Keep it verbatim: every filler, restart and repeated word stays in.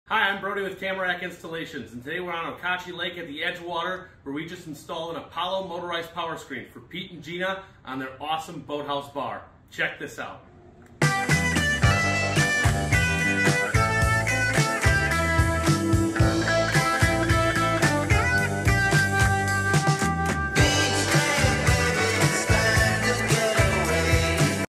Hi, I'm Brody with Tamarack Installations, and today we're on Okauchee Lake at the Edgewater, where we just installed an Apollo motorized power screen for Pete and Gina on their awesome Boathouse bar. Check this out.